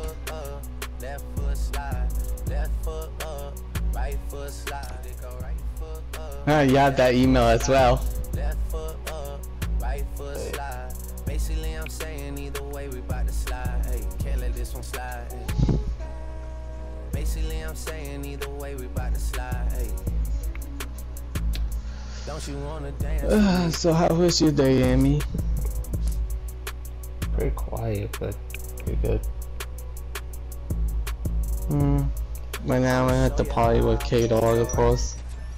foot up, left foot slide, left foot up, right foot slide. It go right foot up. You have that email as well. Left foot up, right foot slide. Basically, I'm saying either way we bout to slide. Hey, can't let this one slide. Hey. Basically, I'm saying either way we bout to slide. Hey. Don't you wanna dance? So how was your day, Amy? Very quiet, but pretty good. Right now I'm at the party with K-Dog, of course.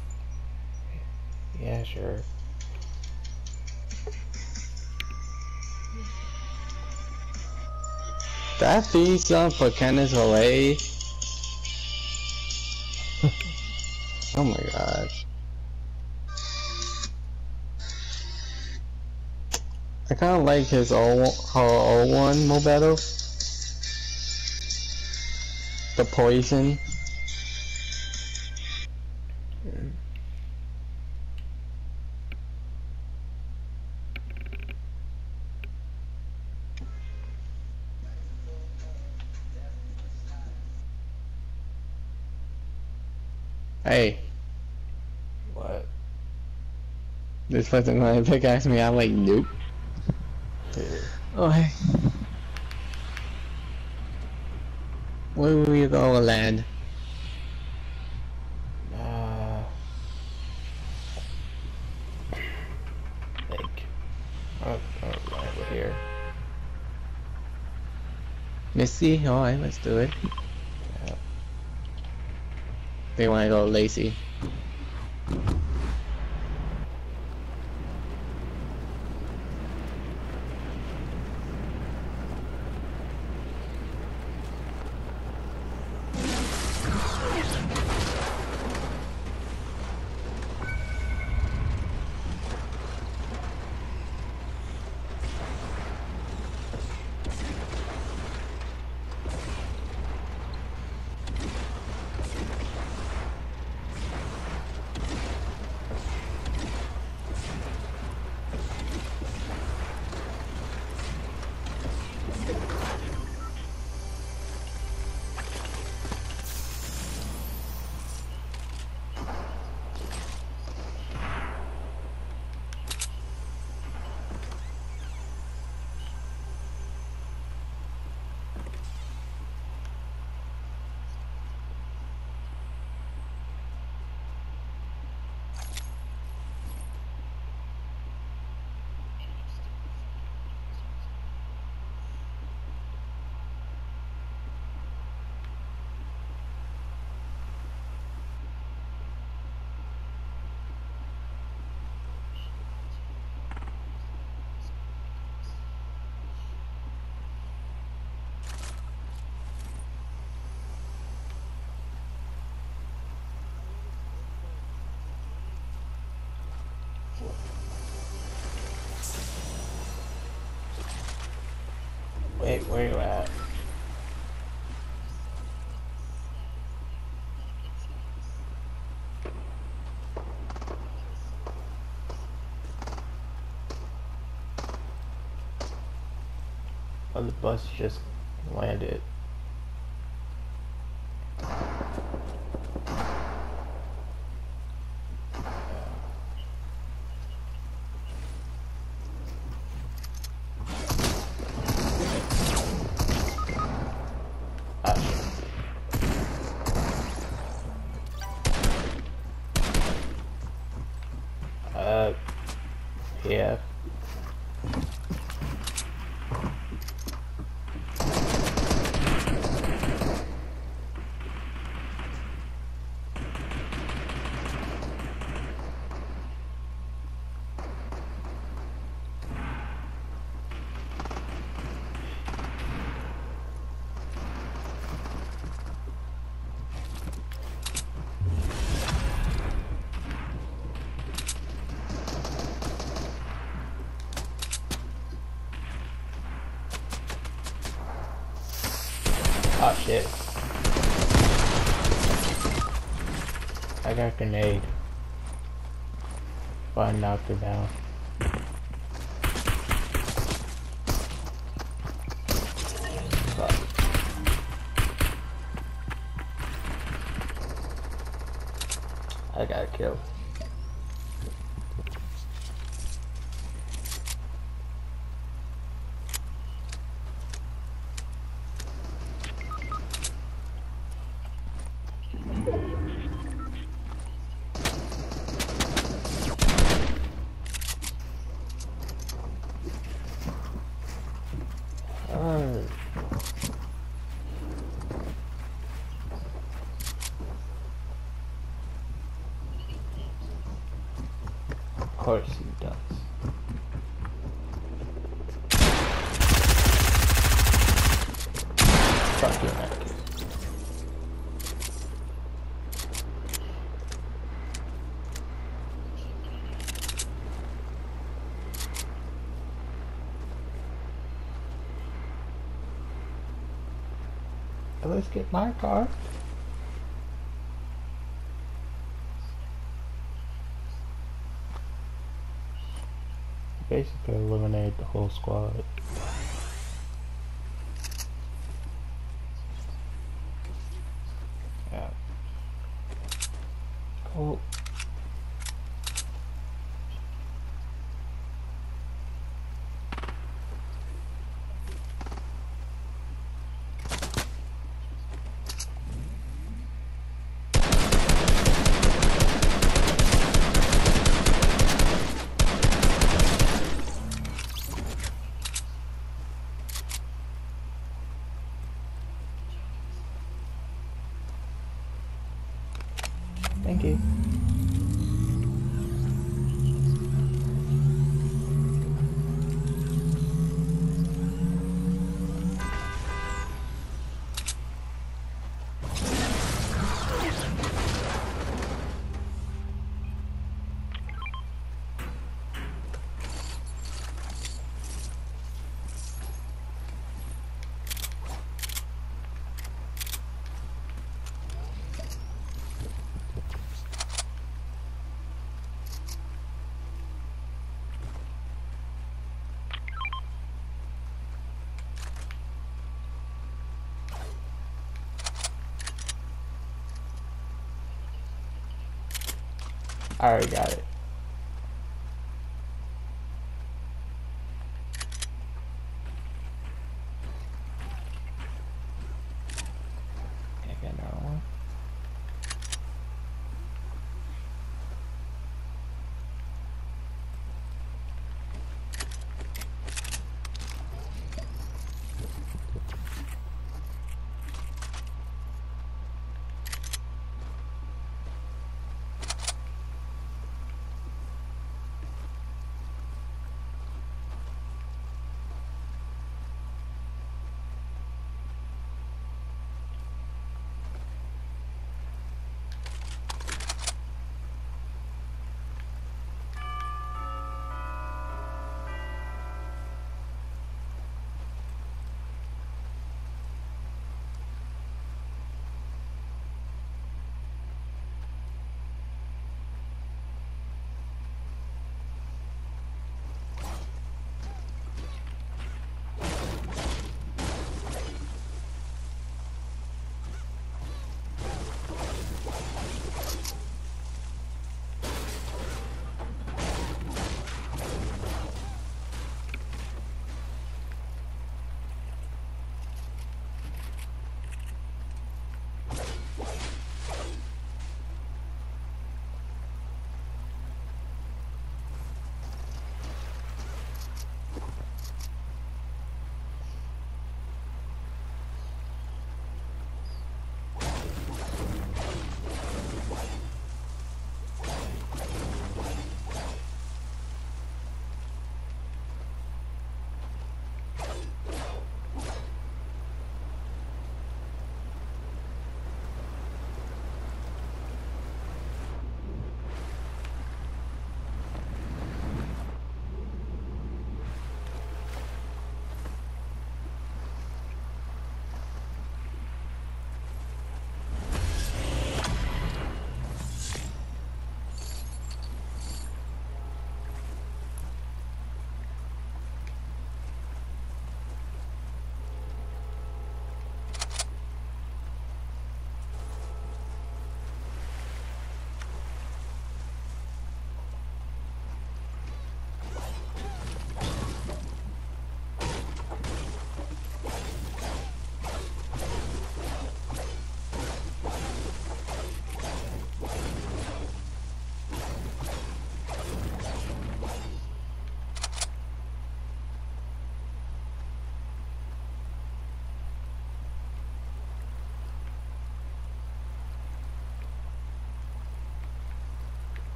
Yeah, sure. That theme song for Kenneth Olay. Oh my god. I kinda like his old, her old one more better. The Poison. Hey. What? This person gonna pickaxe me, I'm like, nope. Oh hey. Where will we go land? Like, oh, right here. Missy? Alright, let's do it. Yeah. They wanna go Lacey. Wait, where you at? Oh, the bus just landed. Yeah. Oh shit. I got a grenade. But I knocked her down. Fuck. kill. Of course he does. Fuck you, Mac. Let's get my car. Basically eliminate the whole squad. Yeah. Cool. Thank you. I already got it. Can't get another one.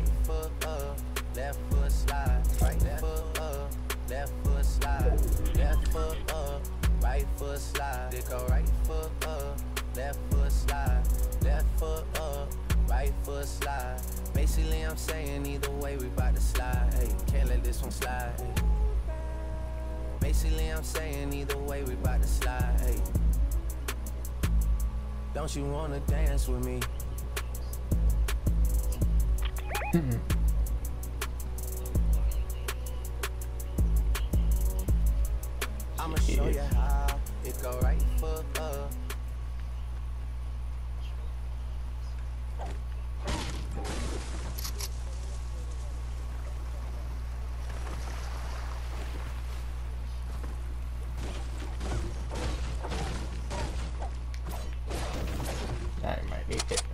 right foot up, left foot slide, right foot up, left foot slide, left foot up, right foot slide. They go right foot up, left foot slide, left foot up, right foot slide. Basically, I'm saying either way, we bout to slide. Hey, can't let this one slide. Hey. Basically, I'm saying either way, we bout to slide. Hey. Don't you wanna dance with me? I'ma show you how. It go right foot up. I might need it.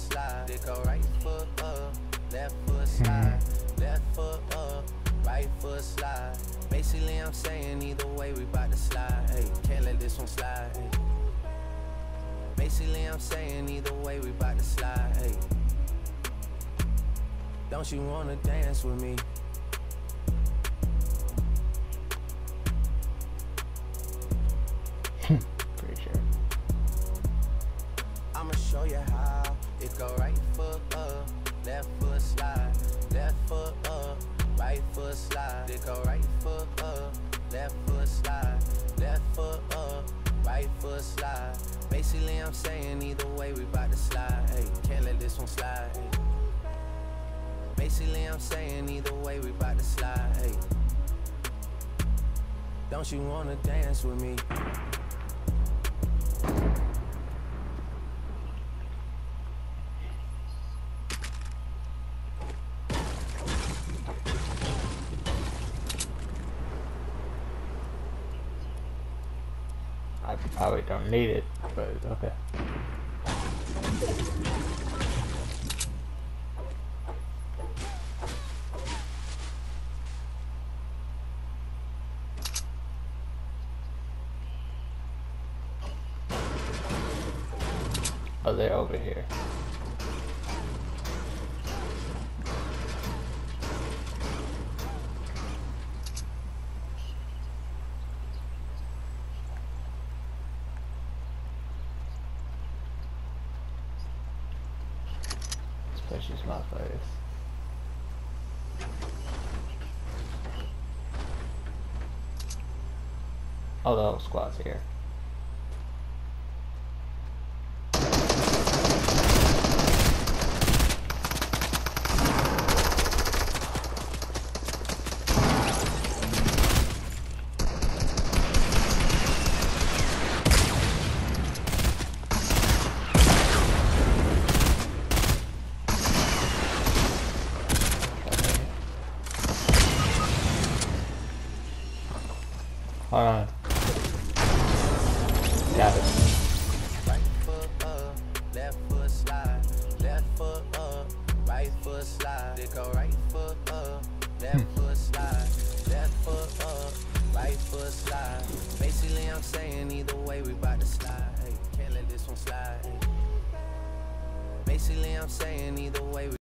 slide. They go right foot up, left foot slide. Left foot up, right foot slide. Basically, I'm saying either way, we bout to slide. Hey, can't let this one slide. Hey. Basically, I'm saying either way, we bout to slide. Hey. Don't you wanna dance with me? Pretty sure. I'ma show you how. It go right foot up, left foot slide. Left foot up, right foot slide. It go right foot up, left foot slide. Left foot up, right foot slide. Basically, I'm saying either way, we bout to slide. Hey, can't let this one slide. Hey. Basically, I'm saying either way, we bout to slide. Hey. Don't you wanna dance with me? I probably don't need it, but okay. Oh, they're over here. Especially smart players. Oh, the whole squad's here. Hold on. Got it. Right foot up, left foot slide. Left foot up, right foot slide. They go right foot up, left foot slide. Left foot up, right foot slide. Basically, I'm saying either way, we bout to slide. Hey, can't let this one slide. Hey. Basically, I'm saying either way, we